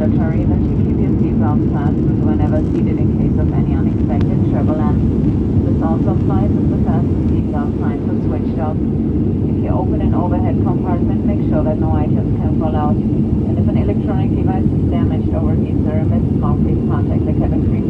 mandatory that you keep your seatbelt fastened whenever seated in case of any unexpected turbulence. This also applies if the fasten seatbelt signs are switched off. If you open an overhead compartment, make sure that no items can fall out. And if an electronic device is damaged, overheats, or emits smoke, please contact the cabin crew